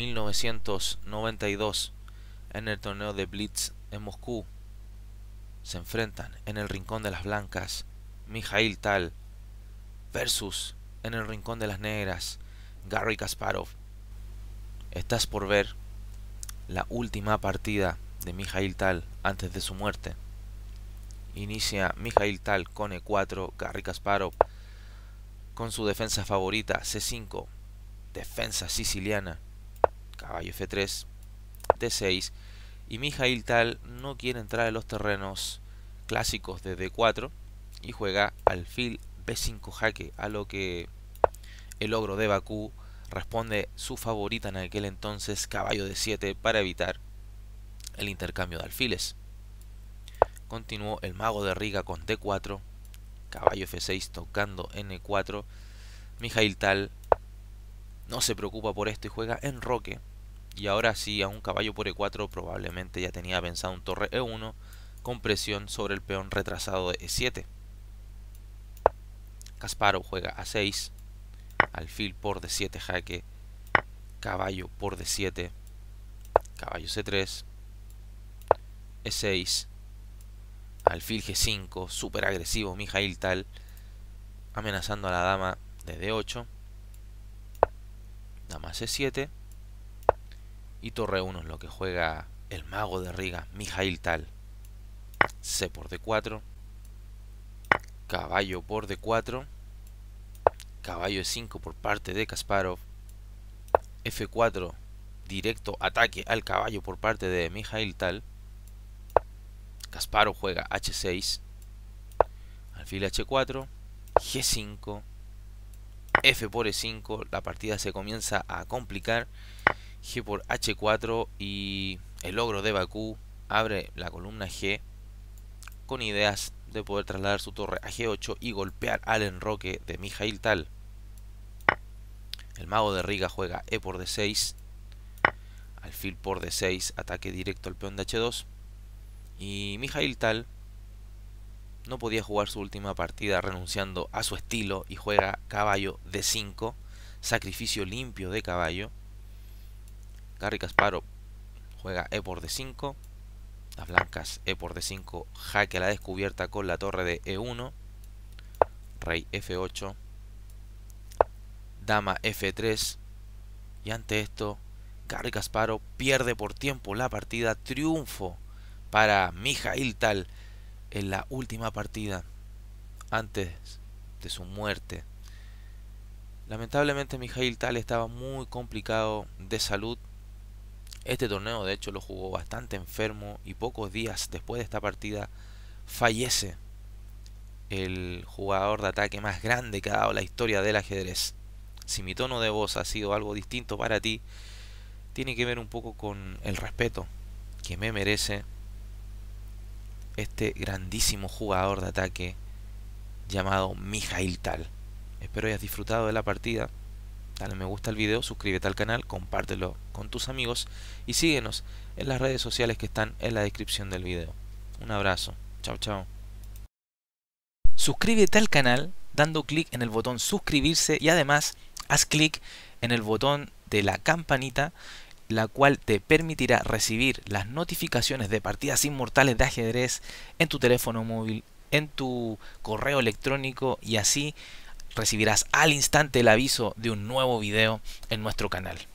1992, en el torneo de Blitz en Moscú, se enfrentan en el Rincón de las Blancas Mikhail Tal versus en el Rincón de las Negras Garry Kasparov. Estás por ver la última partida de Mikhail Tal antes de su muerte. Inicia Mikhail Tal con E4, Garry Kasparov con su defensa favorita C5, defensa siciliana, caballo F3, D6, y Mikhail Tal no quiere entrar en los terrenos clásicos de D4 y juega alfil B5 jaque, a lo que el ogro de Bakú responde su favorita en aquel entonces, caballo D7, para evitar el intercambio de alfiles. Continuó el mago de Riga con D4, caballo F6 tocando N4. Mikhail Tal no se preocupa por esto y juega enroque. Y ahora sí, a un caballo por E4 probablemente ya tenía pensado un torre E1 con presión sobre el peón retrasado de E7. Kasparov juega A6, alfil por D7 jaque, caballo por D7, caballo C3, E6, alfil G5, súper agresivo Mikhail Tal, amenazando a la dama de D8, dama C7 y torre 1 es lo que juega el mago de Riga Mikhail Tal. C por D4, caballo por D4, caballo E5 por parte de Kasparov, F4, directo ataque al caballo por parte de Mikhail Tal. Kasparov juega H6, alfil H4, G5, F por E5, la partida se comienza a complicar, G por H4 y el ogro de Bakú abre la columna G con ideas de poder trasladar su torre a G8 y golpear al enroque de Mikhail Tal. El mago de Riga juega E por D6, alfil por D6, ataque directo al peón de H2, y Mikhail Tal no podía jugar su última partida renunciando a su estilo y juega caballo D5, sacrificio limpio de caballo. Garry Kasparov juega E por D5, las blancas E por D5, jaque a la descubierta con la torre de E1, rey F8, dama F3, y ante esto Garry Kasparov pierde por tiempo la partida. Triunfo para Mikhail Tal en la última partida antes de su muerte. Lamentablemente Mikhail Tal estaba muy complicado de salud. Este torneo de hecho lo jugó bastante enfermo y pocos días después de esta partida fallece el jugador de ataque más grande que ha dado la historia del ajedrez. Si mi tono de voz ha sido algo distinto para ti, tiene que ver un poco con el respeto que me merece este grandísimo jugador de ataque llamado Mikhail Tal. Espero hayas disfrutado de la partida. Dale me gusta al video, suscríbete al canal, compártelo con tus amigos y síguenos en las redes sociales que están en la descripción del video. Un abrazo. Chao, chao. Suscríbete al canal dando clic en el botón suscribirse y además haz clic en el botón de la campanita, la cual te permitirá recibir las notificaciones de partidas inmortales de ajedrez en tu teléfono móvil, en tu correo electrónico, y así recibirás al instante el aviso de un nuevo video en nuestro canal.